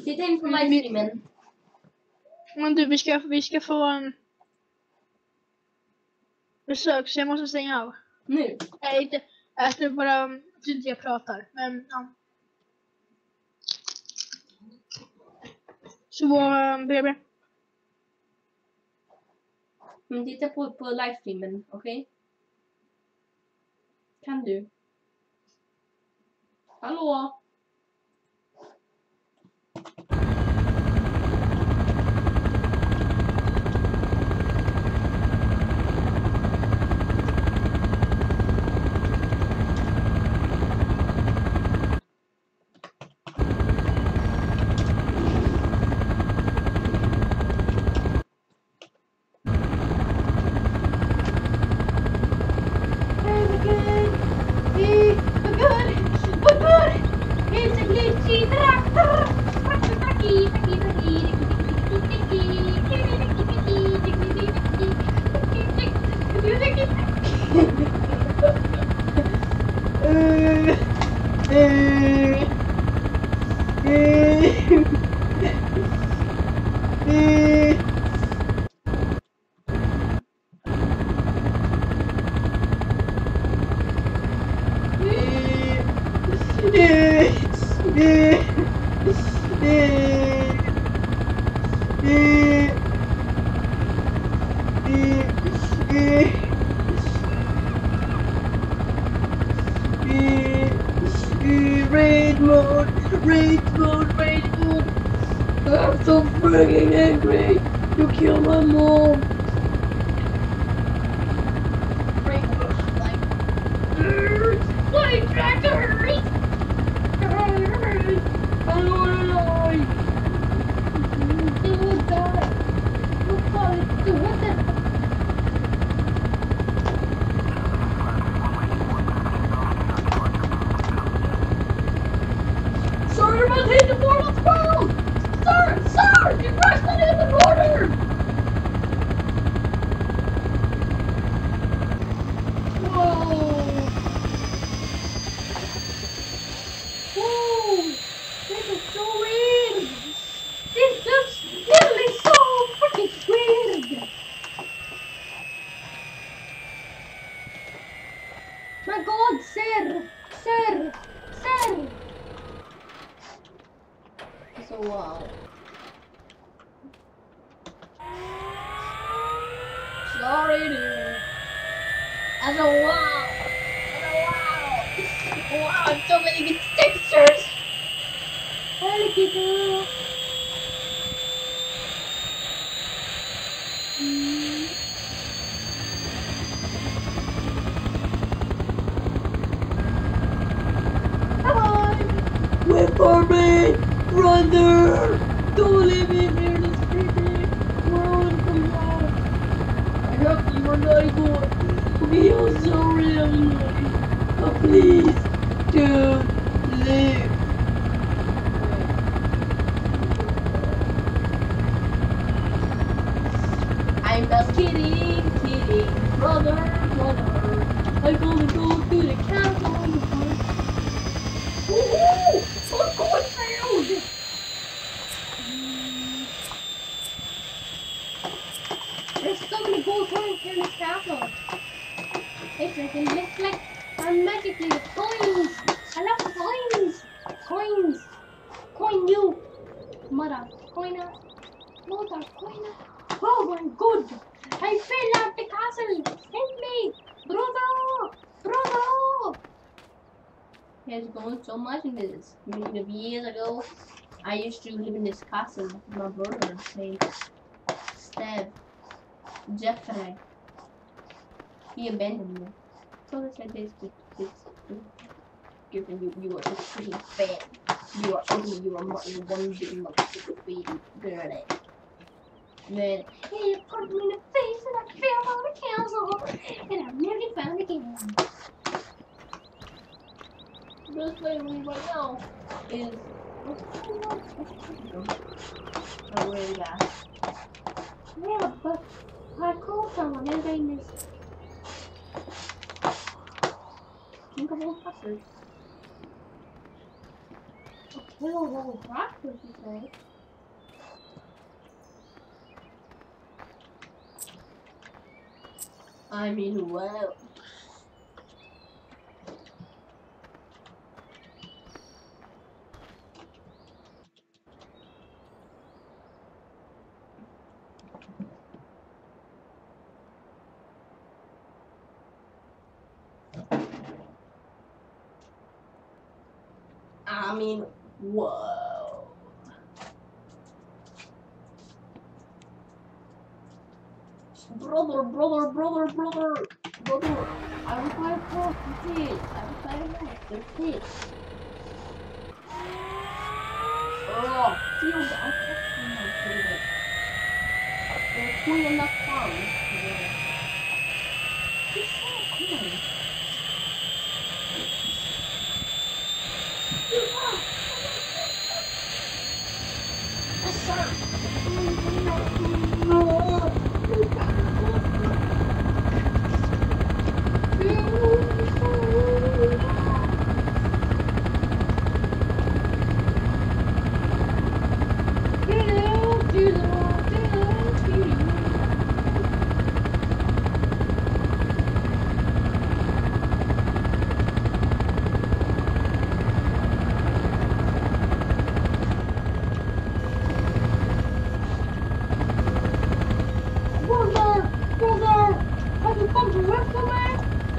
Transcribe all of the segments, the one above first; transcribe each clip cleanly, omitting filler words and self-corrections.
Titta in på livestreamen. Men du, vi ska få besök, så jag måste stänga av. Nu? Nej, inte. Jag ska bara, så inte jag pratar. Men ja. Så BB. Men titta på livestreamen, okej? Kan du? Hallå? Raid mode. I'm so freaking angry. You killed my mom. Raid mode, like, flying tractors. I don't wanna die. You will die. You'll probably do what the. Sir, you must hit the border 12! Sir! You must hit the border! Whoa! This is so weird! This looks really so freaking weird! My God, sir! So wow. Sorry, dude. That's a wow. Wow, so many good textures. Hello, people. Bye-bye. Wait for me. Brother! Don't leave me here this creepy world from home. I hope you are not going. We are so really. But please don't leave. I'm just kidding. Brother. I'm gonna go to the castle. Woohoo! I'm going found! There's so many gold coins here in this castle. It's like it looks like I'm magically the coins. I love the coins. Coin you. Mother coiner. Oh my God. I fell out the castle. Help me. Brother. Has gone so much in this. Millions of years ago, I used to live in this castle with my brother named Jeffrey. He abandoned me. So they said this given you are a pretty fan. You are ugly, you are one big motherfucker baby girl. Then he punched me in the face and I fell out of the castle and I've never found again. This thing right now is oh really bad. Yeah, but I called someone and they missed. Think of all custard. A kill all crackers is Okay. I mean, well. I mean, whoa. Brother, I require pork, please. I require pork, please. Oh, field, I'm texting my field. They're cool enough farm. Yeah. Just so cool. Yes, Brother, have you come to rescue me?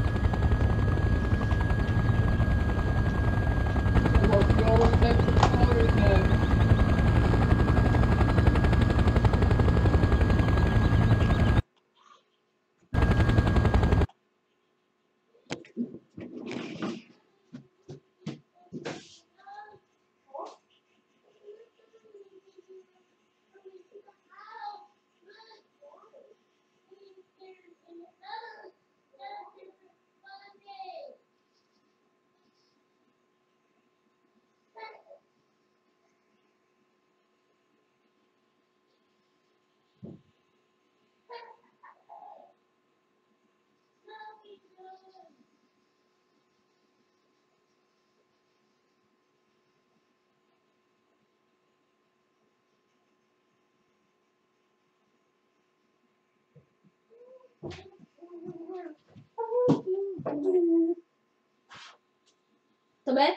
Também?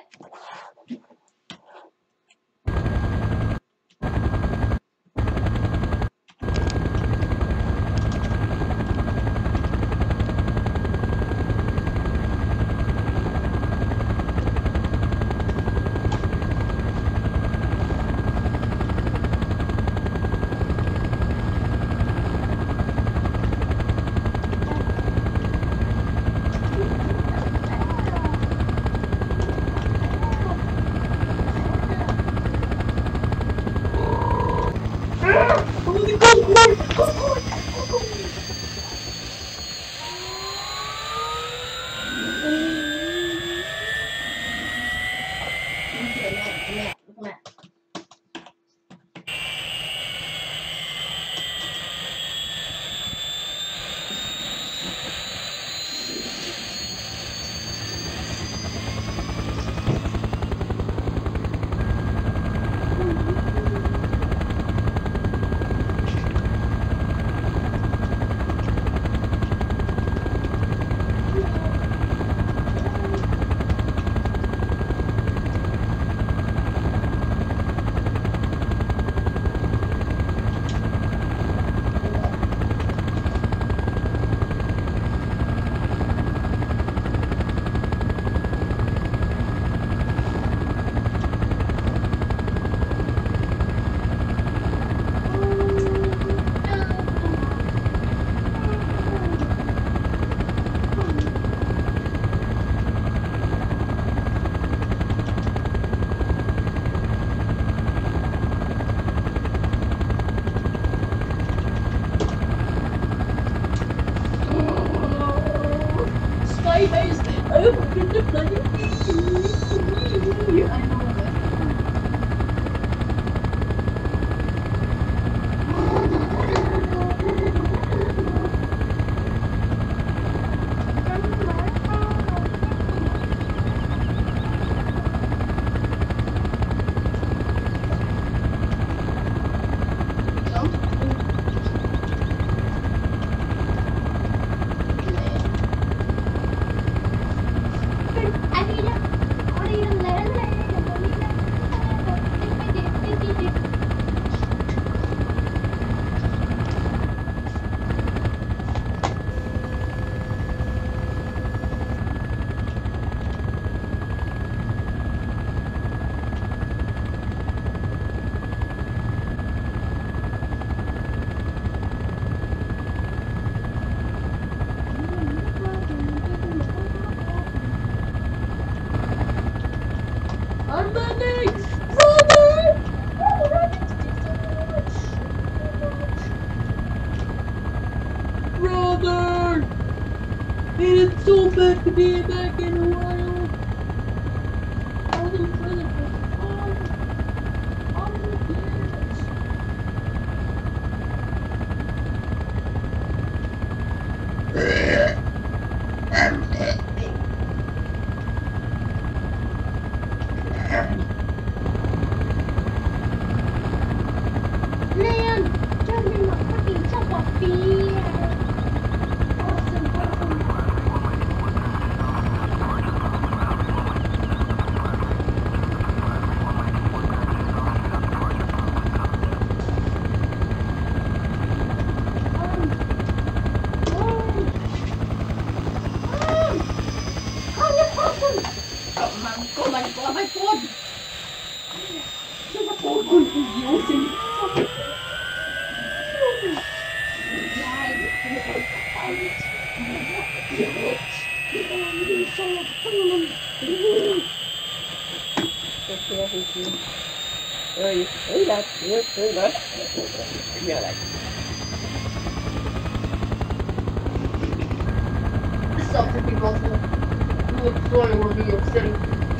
This sucks if people also look flying over New York City.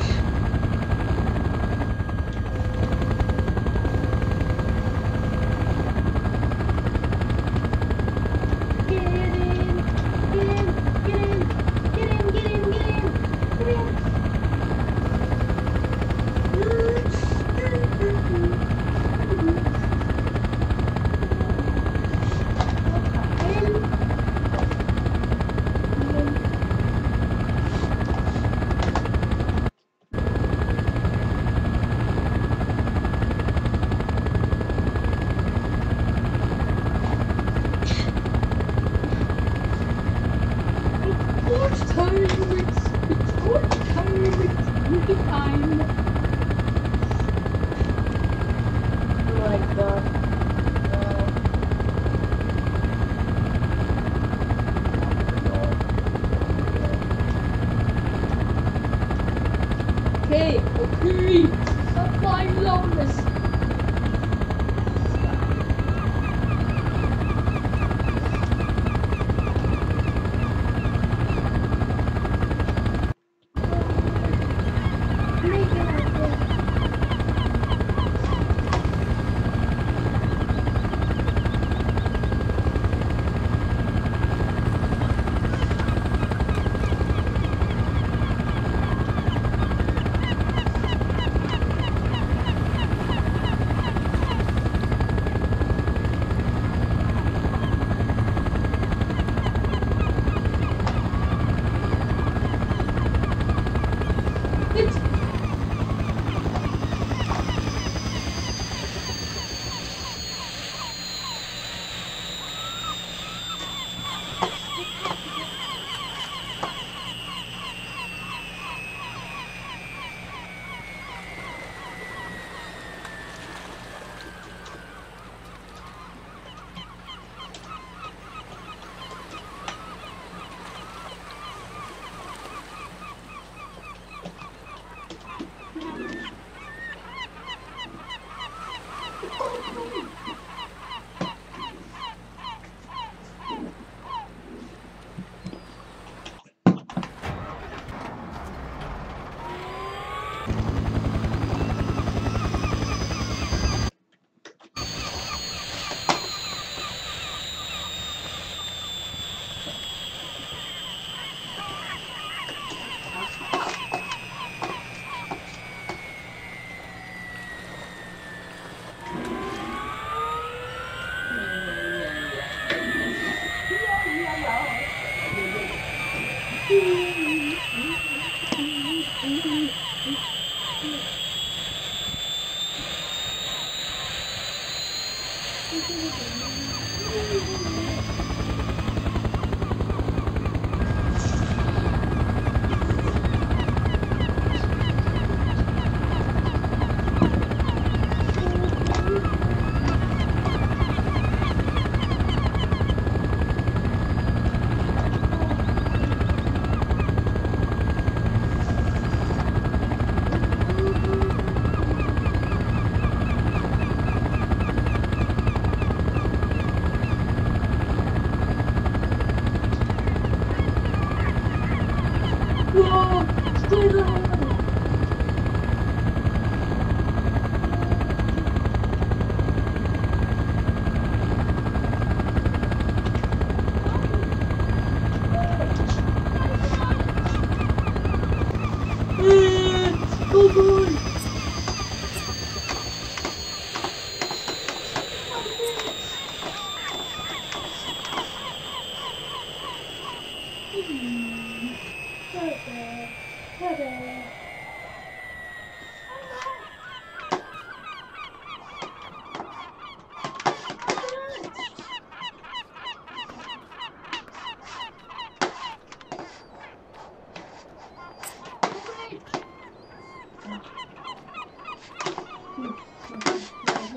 Okay, stop flying along this.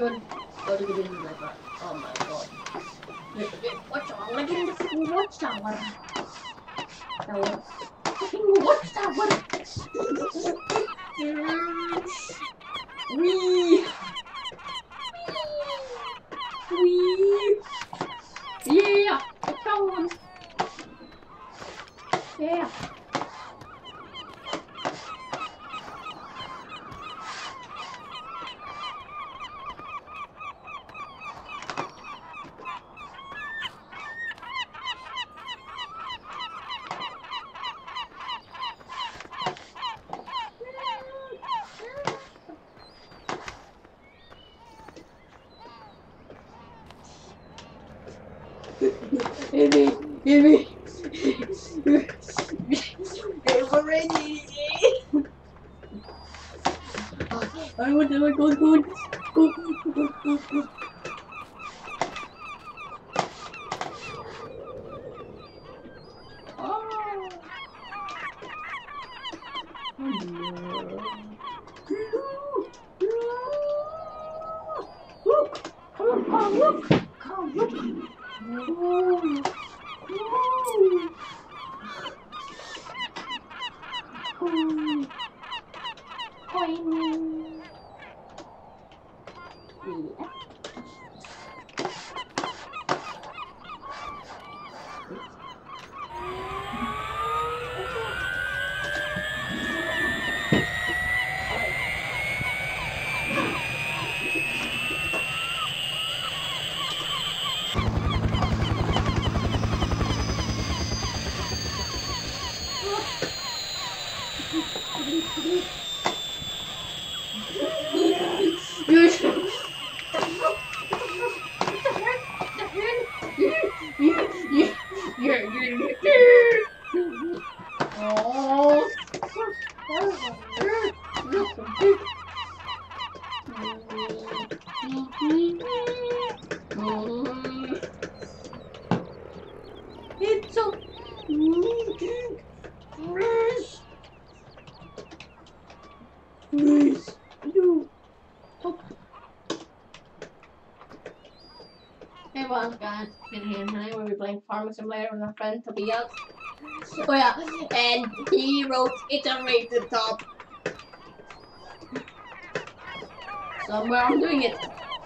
should go to the business like that. Oh my god. Watchtower, like in the freaking watchtower. Tower. Freaking watchtower. Wee. Wee. Yeah. Come on. Yeah. Amy. We're ready. I want to go. Oh. Look! Come on, look! Come, look! Whoa. Whoa. Coin. Yeah. It's so please, no. Hey, well, guys, been here tonight. We'll be playing Farming Simulator with our friend Tobias. Oh yeah, and he wrote it's a race to the top. Somewhere I'm doing it.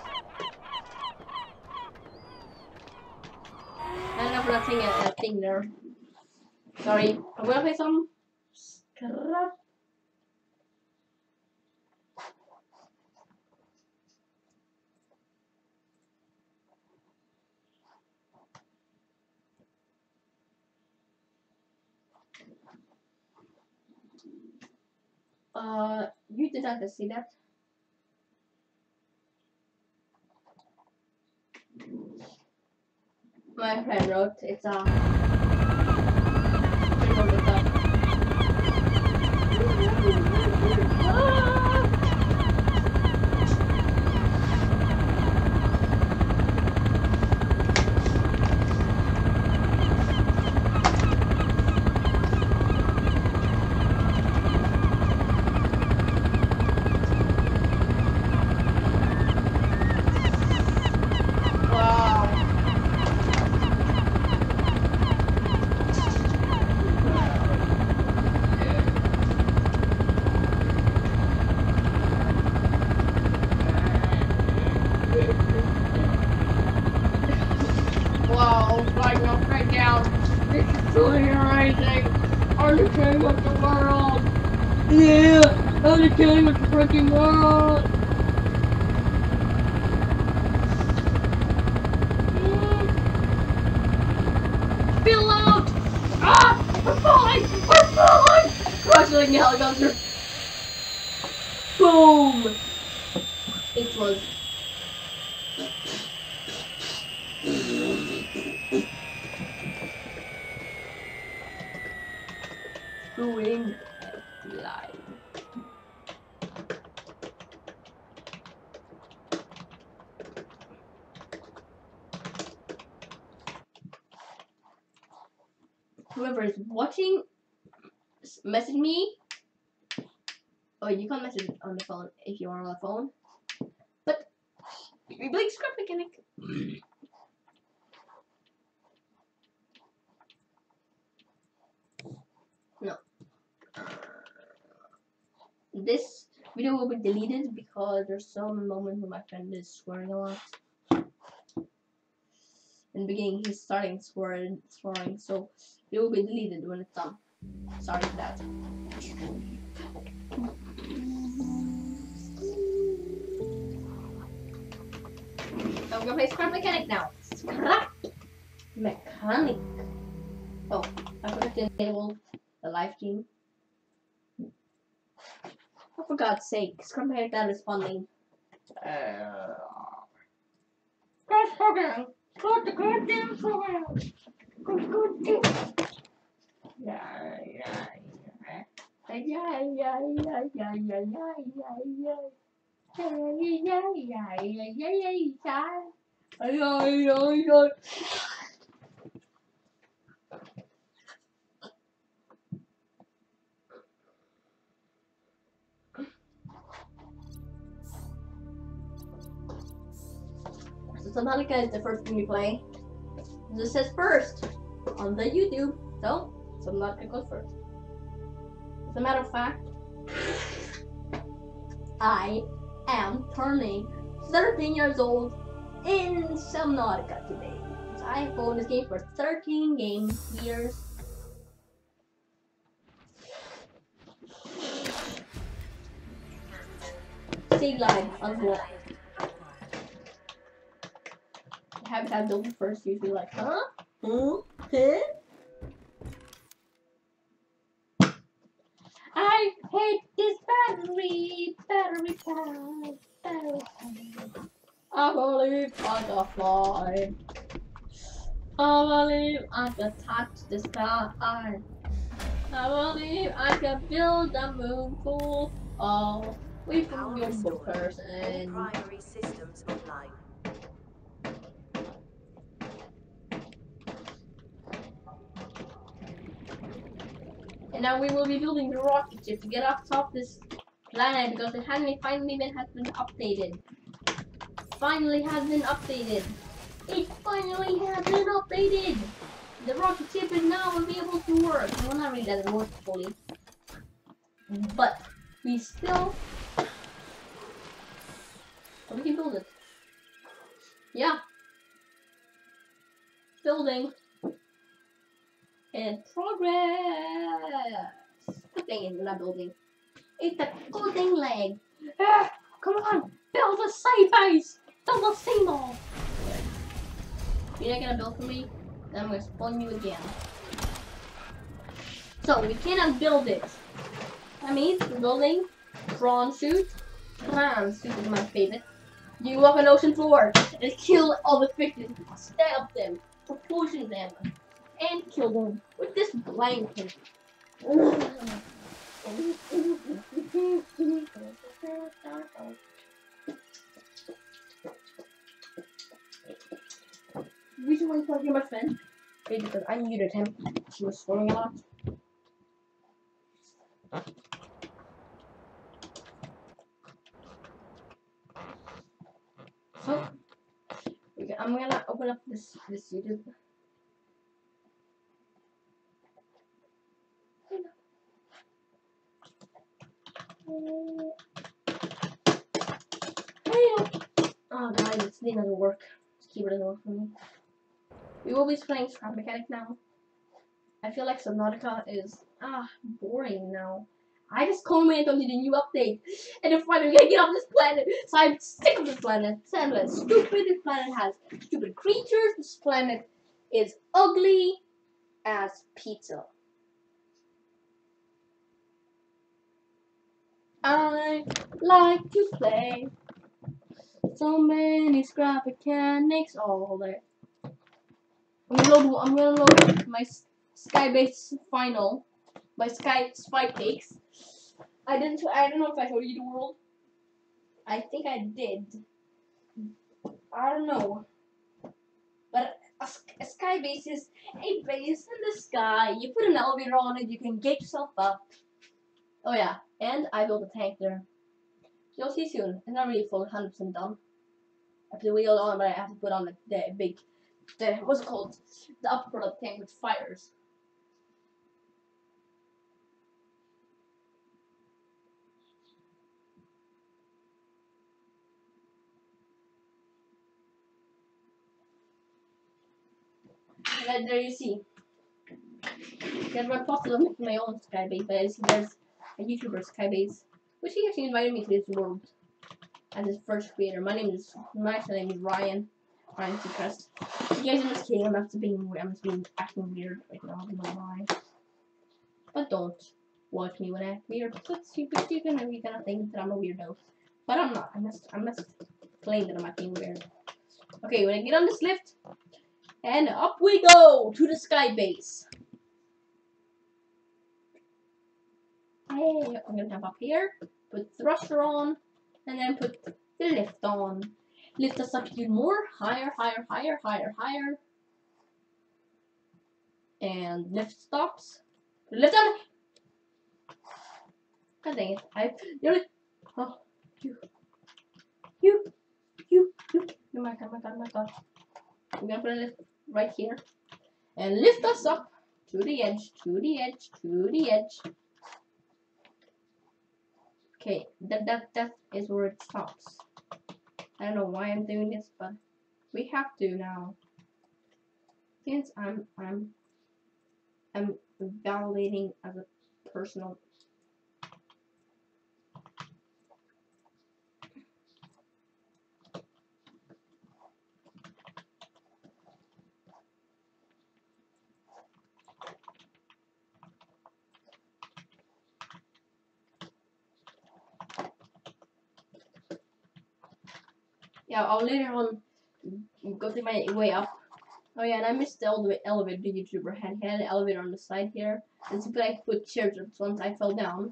I don't know for that thing there. Sorry, I'm gonna play some scrap. You did not see that. My friend wrote it's a. Wow, flying off right down. This is truly amazing. I'm the king of the world. Yeah, I'm the king of the freaking world. Spill out! Ah! We're falling! We're falling! Crushing the helicopter. Boom! It was. Doing live. Whoever is watching, message me. Oh, you can't message on the phone if you are on the phone. But We play Scrap Mechanic. No. This video will be deleted because there's some moment where my friend is swearing a lot. In the beginning, he's starting swearing, so it will be deleted when it's done. Sorry for that. I'm gonna play Scrap Mechanic now. Scrap Mechanic. Oh, I forgot to enable the live stream. Oh, for God's sake, Scrap Mechanic not responding. Press program. Got the goddamn program. Yeah. So Subnautica is the first game we play. This says first on the YouTube, so Subnautica goes first. As a matter of fact, I am turning 13 years old in Subnautica today. So I have owned this game for 13 years. Save line unlocked. Habitat building first, usually like, huh? Okay. I hate this battery pack. I believe I can fly. I believe I can touch the sky. I believe I can build a moon full of with your person. Primary systems online. And now we will be building the rocket ship to get off top this planet because it finally has been updated. Finally has been updated. It finally has been updated. The rocket ship is now able to work. Well, not really that it works fully, but we still we can build it. Yeah, building. In progress. Good thing it's not building. It's a golden leg. Ah, come on, build a safe base. Build a signal. You're not gonna build for me? Then I'm gonna spawn you again. So we cannot build it. That means we're building prawn suit. Prawn suit is my favorite. You walk on ocean floor and kill all the fishes. Stab them, proportion them. And kill them with this blanket. The reason why he's talking to my friend is because I muted him. He was swearing a lot. So I'm gonna open up this YouTube. Oh guys, this thing doesn't work. This keyboard doesn't work for me. We will be playing Scrap Mechanic now. I feel like Subnautica is boring now. I just commented on the new update, and then finally we gotta get off this planet. So I'm sick of this planet. It's stupid. This planet has stupid creatures. This planet is ugly as pizza. I like to play so many Scrap Mechanics all day. I'm gonna load my Skybase final, my Spy Cakes. I don't know if I showed you the world. I think I did. I don't know. But a Skybase is a base in the sky. You put an elevator on it, you can get yourself up. Oh yeah, and I built a tank there. You'll see soon. It's not really full, 100% done. I the wheel on, but I have to put on the big, what's it called? The upper part of the tank which fires. And then there you see. That's my thoughts of making my own Skybase, but I see there's a YouTuber Skybase, which he actually invited me to this world as his first creator. My actual name is Ryan Seacrest. You guys, I'm just kidding. I'm just being acting weird right now. I don't know why. But don't watch me when I act weird. That's stupid. You can maybe kind of think that I'm a weirdo, but I'm not. I'm just playing that I'm acting weird. Okay, when I get on this lift, and up we go to the Skybase. Hey, I'm gonna jump up here, put thruster on, and then put the lift on. Lift us up even more, higher, higher, higher, higher, higher. And lift stops. Lift on! God dang it. Oh, you. Oh my god. I'm gonna put a lift right here. And lift us up to the edge. Okay, that is where it stops. I don't know why I'm doing this, but we have to now. Since I'm validating as a personal. Yeah, I'll later on go take my way up. Oh yeah, and I missed the elevator the YouTuber had. He had an elevator on the side here. And so I put chairs up once I fell down.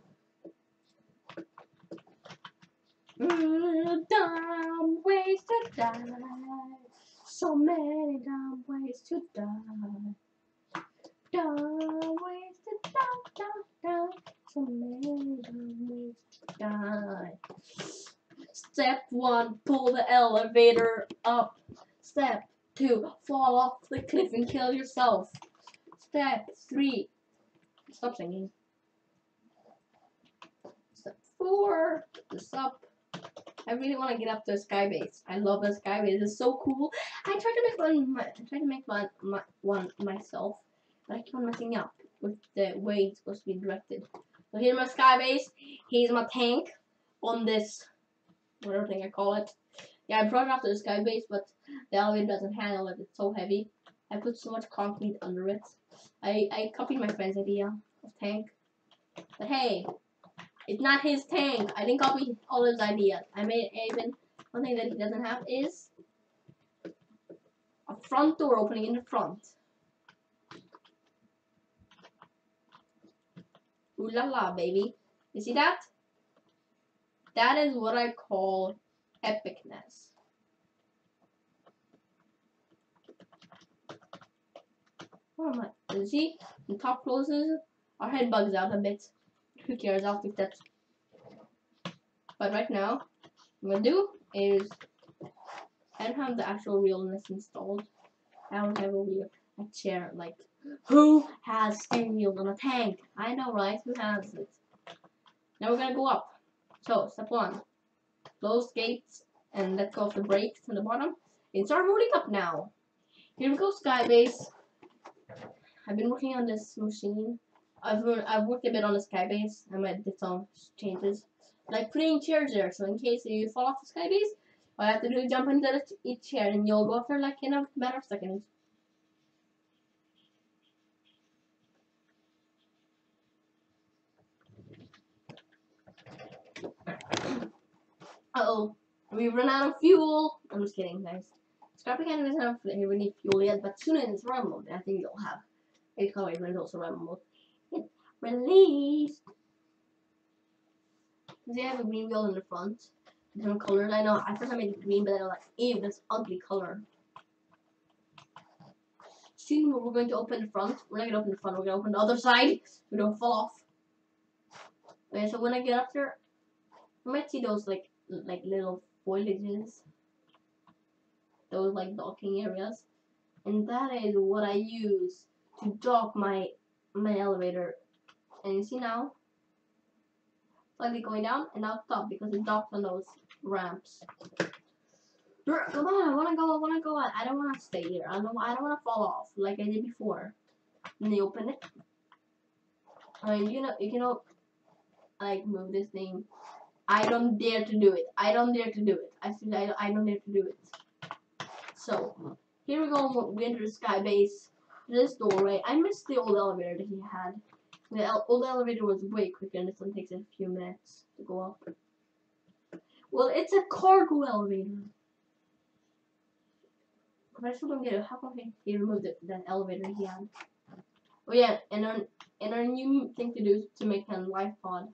Dumb ways to die. So many dumb ways to die. Dumb ways to die. So many dumb ways to die. Step 1, pull the elevator up. Step 2, fall off the cliff and kill yourself. Step 3, stop singing. Step 4, this up. I really want to get up to the Skybase. I love the Skybase. It's so cool. I tried to make one myself, but I keep on messing up with the way it's supposed to be directed. So here's my Skybase. Here's my tank on this, whatever thing I call it. Yeah, I brought it up to the Skybase, but the elevator doesn't handle it. It's so heavy. I put so much concrete under it. I copied my friend's idea of tank, but hey. It's not his tank. I didn't copy all his ideas. I made even one thing that he doesn't have is a front door opening in the front. Ooh la la, baby. You see that? That is what I call epicness. Oh my, you see? The top closes, our head bugs out a bit. Who cares? I'll fix that. But right now, what I'm gonna do is I don't have the actual realness installed. I don't have a chair. Like, who has steering wheels on a tank? I know, right? Who has it? Now we're gonna go up. So step 1, close gates and let go of the brakes on the bottom. And start rolling up now. Here we go, Skybase. I've been working on this machine. I've worked a bit on the Skybase. I might did some changes, like putting chairs there. So in case you fall off the Skybase, all you have to do is jump into each chair, and you'll go up there like in a matter of seconds. Uh-oh, we run out of fuel. I'm just kidding, guys. Scrappy Cannon doesn't have any fuel yet, but soon in survival mode, I think you'll have. It's called survival mode. Released. They have a green wheel in the front. Different colors. I know. I first I made it green, but I was like, ew, this ugly color. Soon we're going to open the front. We're not gonna open the front. We're gonna open the other side. So we don't fall off. Okay, so when I get up there, you might see those like little foliages. those like docking areas, and that is what I use to dock my elevator. And you see now, slightly going down and now stop because it docks on those ramps. Come on, I wanna go out. I don't wanna stay here. I don't wanna fall off like I did before. And they open it. And you can like move this thing. I don't dare to do it. I don't dare to do it. I don't dare to do it. So here we go. We enter the sky base. This doorway. I missed the old elevator that he had. The old elevator was way quicker, and this one takes a few minutes to go up. Well, it's a cargo elevator. But I still don't get it. How come he removed that elevator he had? Oh yeah, and our new thing to do is to make a life pod.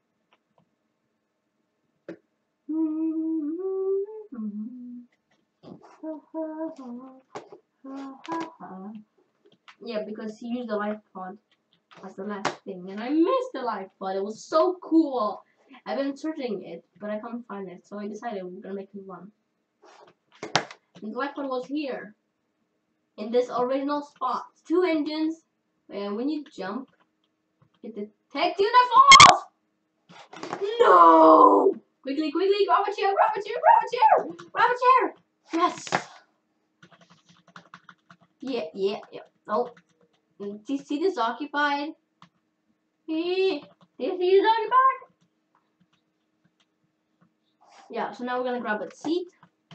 Yeah, because he used the life pod as the last thing, and I missed the life pod. It was so cool. I've been searching it, but I can't find it, so I decided we're gonna make it one. And the life pod was here, in this original spot. 2 engines, and when you jump, it detects you and fall off. No! Quickly, grab a chair, grab a chair, grab a chair, grab a chair. Yes. Yeah. Oh, do you see this occupied? Do you see this occupied? Yeah. So now we're gonna grab a seat.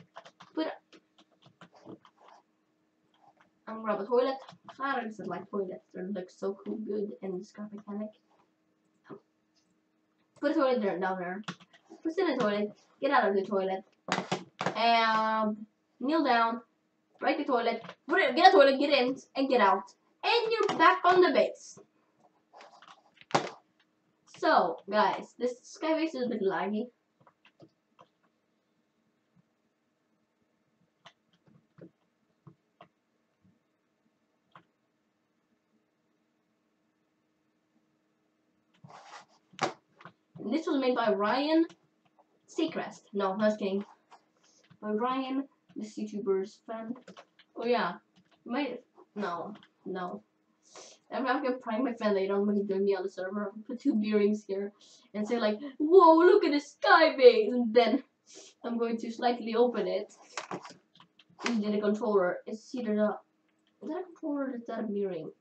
I'm gonna grab a toilet. I just like toilets. They look so cool, good, and it's got mechanic. Put a toilet down there. Put in the toilet. Get out of the toilet. And kneel down. Break the toilet. Get a toilet. Get in and get out. And you're back on the base. So, guys, this skybase is a bit laggy. And this was made by Ryan Seacrest. No, not kidding. By Ryan, this YouTuber's friend. Oh yeah, no. I'm not gonna prank my friend later on when he joined me on the server. I'll put 2 bearings here and say like, "Whoa, look at the sky base!" And then I'm going to slightly open it using the controller. Is that a controller or is that a bearing?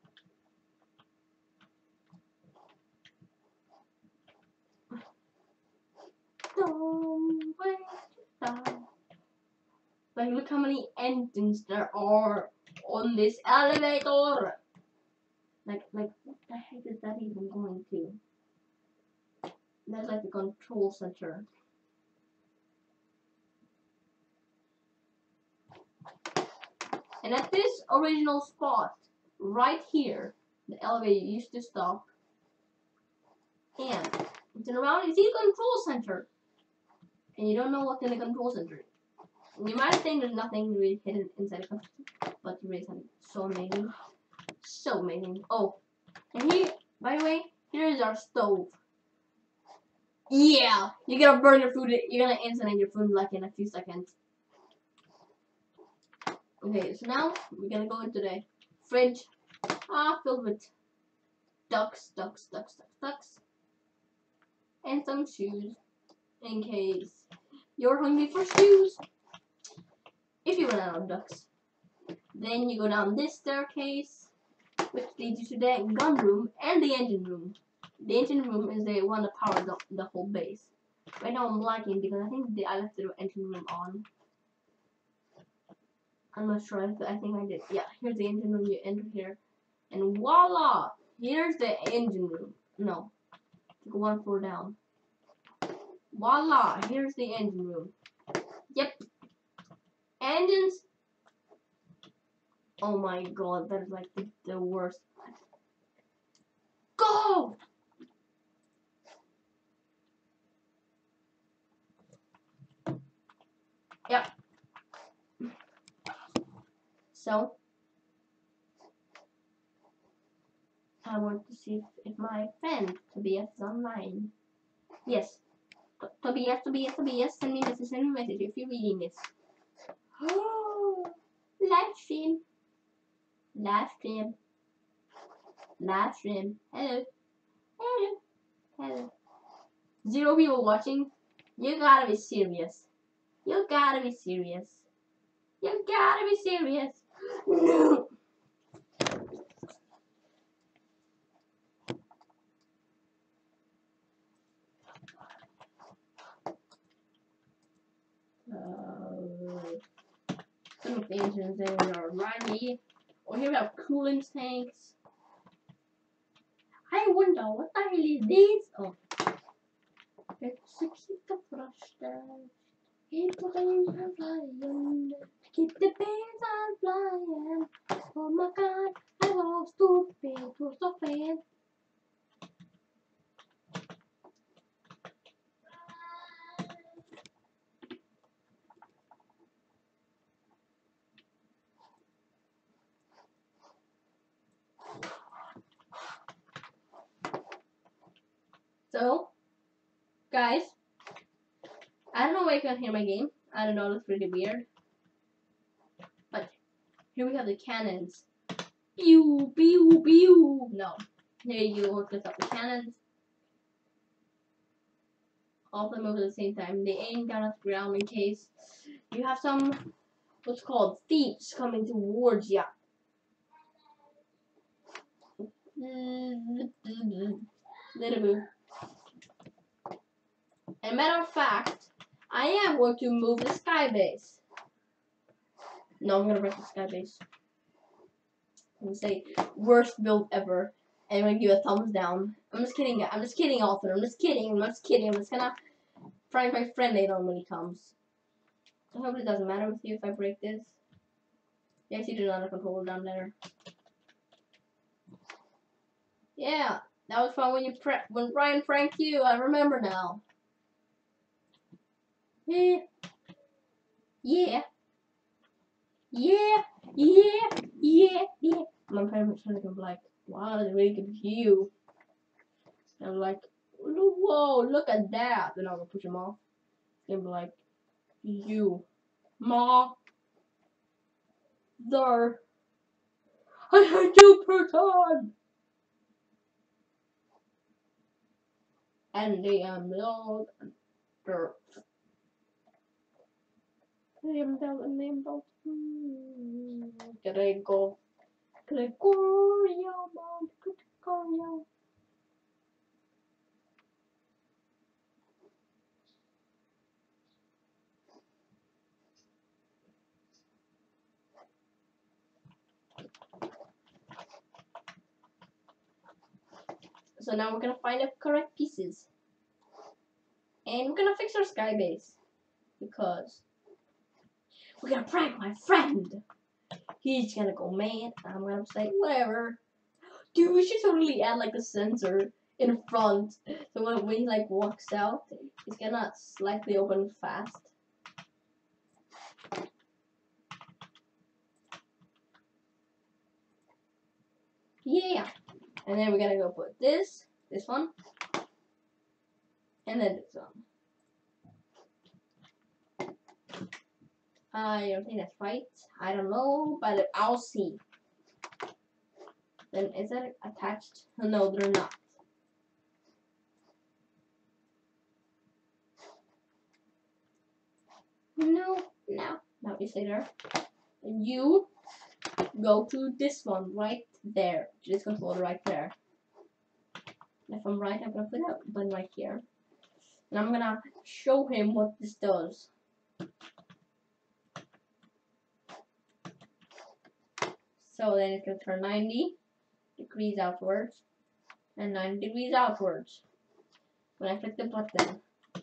Don't wait time. Like, look how many engines there are on this elevator. Like, what the heck is that even going to? That's like the control center. And at this original spot, right here, the elevator used to stop. And turn around and see the control center. And you don't know what's in the control center. You might think there's nothing really hidden inside the control center, but there is something so amazing. So amazing. Oh, and here, by the way, here is our stove. Yeah, you're gonna burn your food. You're gonna incinerate your food like in a few seconds. Okay, so now we're gonna go into the fridge, filled with ducks, and some shoes, in case you're hungry for shoes. If you run out of ducks, then you go down this staircase, which leads you to the gun room and the engine room. The engine room is the one that powers the whole base. Right now I'm lagging because I think I left the engine room on. I'm not sure. I think I did. Yeah, here's the engine room. You enter here, and voila! Here's the engine room. No, go 1 floor down. Voila! Here's the engine room. Yep. Engines. Oh my god, that is like the worst. Go! Yep. So, I want to see if my friend Tobias is online. Yes. Tobias, send me a message if you're reading this. live stream. Live stream. Live stream. Hello. Hello. Hello. 0 people watching. You gotta be serious. You gotta be serious. You gotta be serious. No. Some of the engines in are runny. Oh, here we have coolant tanks. I wonder what the hell is this? Oh. Let's keep the frosted. Keep the beans on flying. Keep the beans on flying. Oh my god, I was stupid to stop it. So, guys, I don't know why you can't hear my game. I don't know, it's really weird. But here we have the cannons. Pew, pew, pew. No. Here you look up the cannons. All of them move at the same time. They aim down at the ground in case you have some, what's called, thieves coming towards you. Little move. And matter of fact, I am going to move the sky base. No, I'm gonna break the sky base. I'm gonna say worst build ever. And I'm gonna give it a thumbs down. I'm just kidding. I'm just kidding, author. I'm just kidding. I'm just kidding. I'm just gonna prank my friend later on when he comes. I hope it doesn't matter with you if I break this. Yes, you do not have control down there. Yeah, that was fun when Brian pranked you. I remember now. Yeah. Yeah. Yeah. Yeah. Yeah. Yeah. My parents trying to be like, wow, that's a really good view. And I'm like, whoa, look at that. Then I'm gonna push him off. He's gonna be like, you, ma, there. I hate you, person. And the log dirt. Name belt. Gregorio, man, Gregorio. So now we're gonna find the correct pieces. And we're gonna fix our sky base. Because we're gonna prank my friend. He's gonna go mad. I'm gonna say, whatever. Dude, we should totally add like a sensor in front. So when he like walks out, it's gonna slightly open fast. Yeah. And then we're gonna go put this one, and then this one. I don't think that's right. I don't know, but I'll see. Then is that attached? No, they're not. No. Now you stay there. And you go to this one right there. This controller right there. And if I'm right, I'm gonna put a button right here. And I'm gonna show him what this does. So then it's gonna turn 90 degrees outwards and 90 degrees outwards. When I click the button,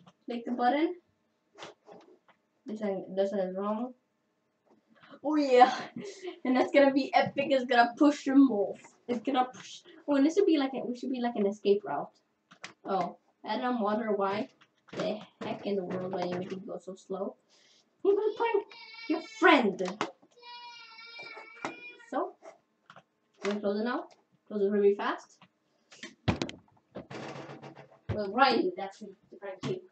this is wrong. Oh yeah, and that's gonna be epic. It's gonna push them off. It's gonna push. Oh, and this should be like we should be like an escape route. Oh, and I'm wondering why the heck in the world why everything goes so slow. You're gonna prank your friend. So, can we close it now? Close it really fast. Well, Ryan did actually to prank you.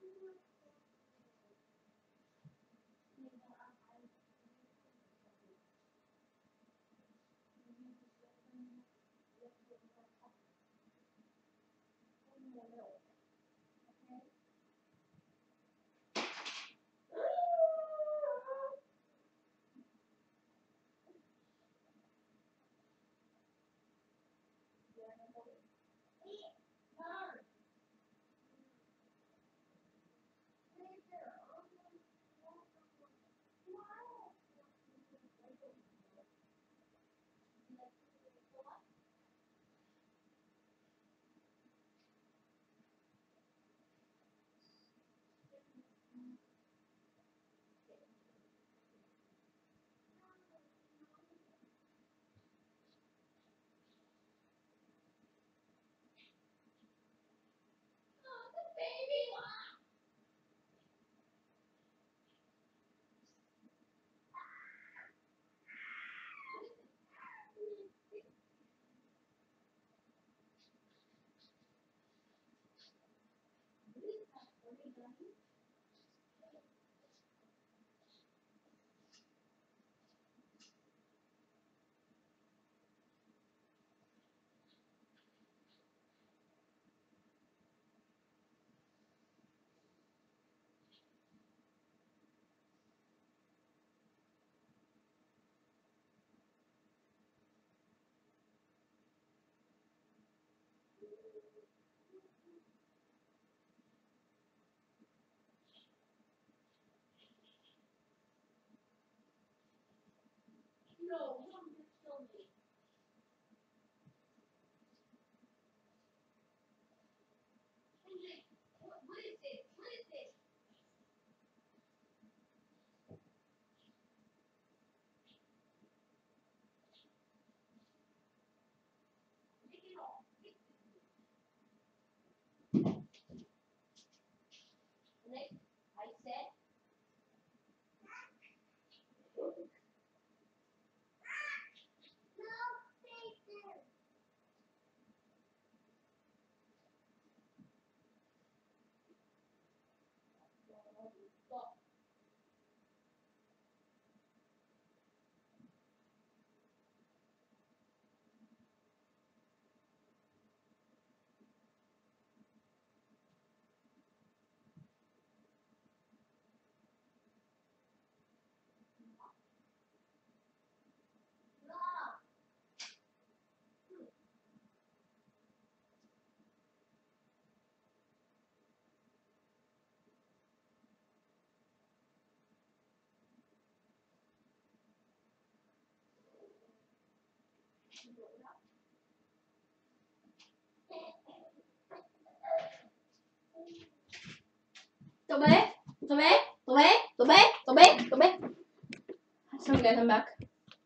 So guys, I'm back.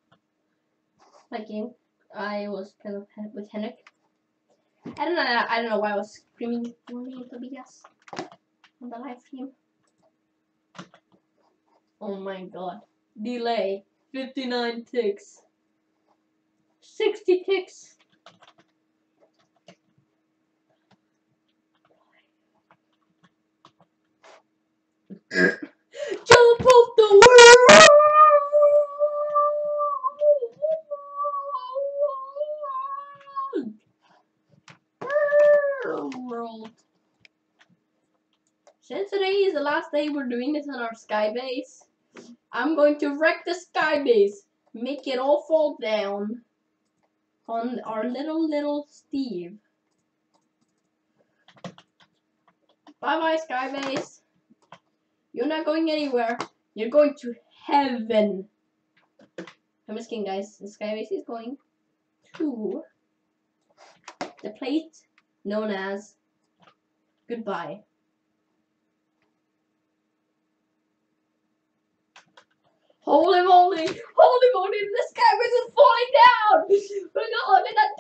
Game. I was kind of with Henrik. I don't know why I was screaming into Tobias on the live stream. Oh my god. Delay. 59 ticks. 60 ticks. Jump off the world! World. Since today is the last day we're doing this on our sky base, I'm going to wreck the sky base, make it all fall down on our little Steve. Bye bye sky base. You're not going anywhere. You're going to heaven. I'm just kidding, guys. The sky base is going to the plate known as goodbye. Holy moly! Holy moly! The sky base is falling down! We're all gonna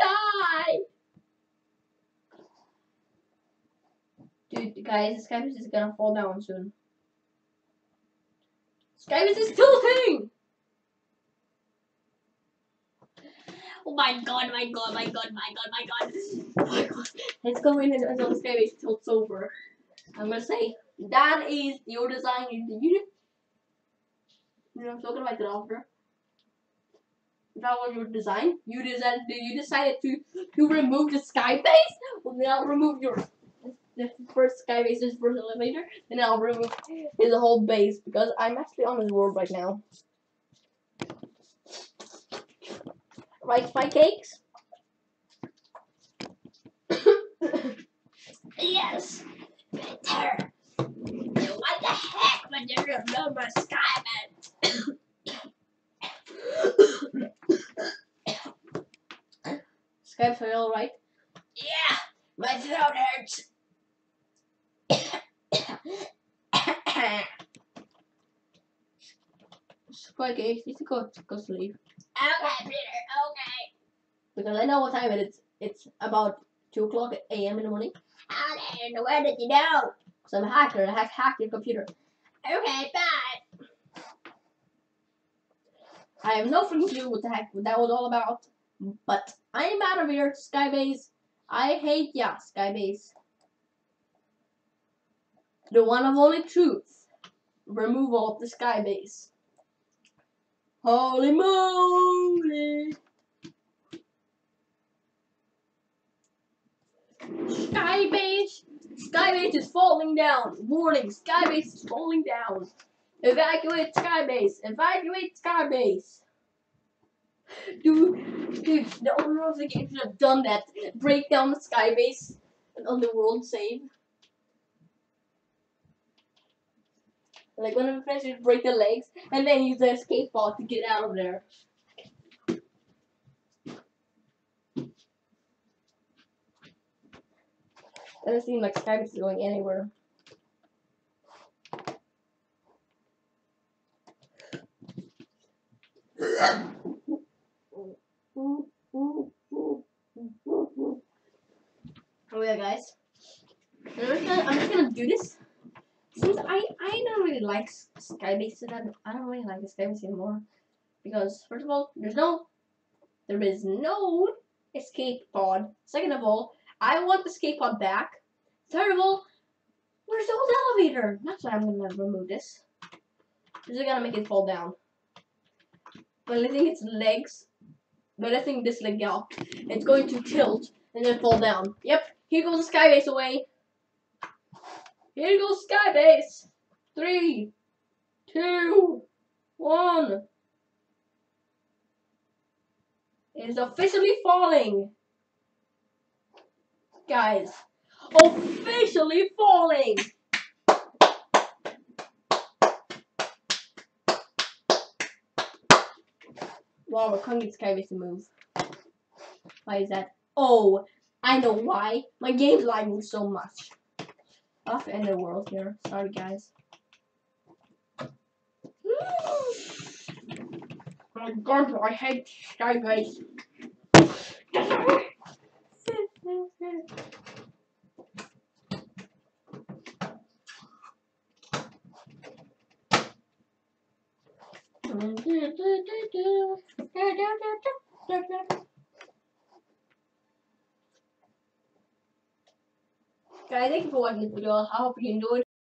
die! Dude, guys, the sky base is gonna fall down soon. Sky base is tilting! Oh my god, my god, my god, my god, my god. Oh my god. Let's go in until the sky base tilts over. I'm gonna say That is your design. You know, I'm talking about the offer. That was your design. You decided to remove the sky base. Well, then I'll remove the first sky base, this first elevator. Then I'll remove his whole base because I'm actually on his world right now. Right, my cakes. Yes, better. What the heck when you remove my Skyman? Skype, are you alright? Yeah, my throat hurts. Okay, you need to go sleep. Okay, Peter, okay. Because I know what time it is. It's about 2 o'clock a.m. in the morning. And where did you know? Because I'm a hacker. I hacked your computer. Okay, bye. I have no freaking clue what the heck that was all about. But I'm out of here, Skybase. I hate ya, Skybase. The one of only truth. Removal of the Skybase. Holy moly! Skybase! Skybase is falling down! Warning, Skybase is falling down! Evacuate Skybase! Evacuate Skybase! Dude, the owner of the game should have done that. Break down the Skybase on the world save. Like when I'm finished, you break the legs and then use the escape pod to get out of there. Doesn't seem like Skybase is going anywhere. Oh yeah, guys. I'm just gonna do this. Since I don't really like Skybase, I don't really like the Skybase anymore. Because first of all, there is no escape pod. Second of all, I want the escape pod back. Third of all, where's the old elevator? That's why I'm gonna remove this. This is gonna make it fall down. But I think its legs. But I think this leg up. It's going to tilt and then fall down. Yep, here goes the Skybase away. Here goes Skybase. 3, 2, 1. It is officially falling. Guys, officially falling. Wow, I can't get Skybase to move. Why is that? Oh, I know why. My game's lagging so much. I'll have to end the world here. Sorry, guys. Oh my god, I hate Skybase. Guys, thank you for watching this video. I hope you enjoyed.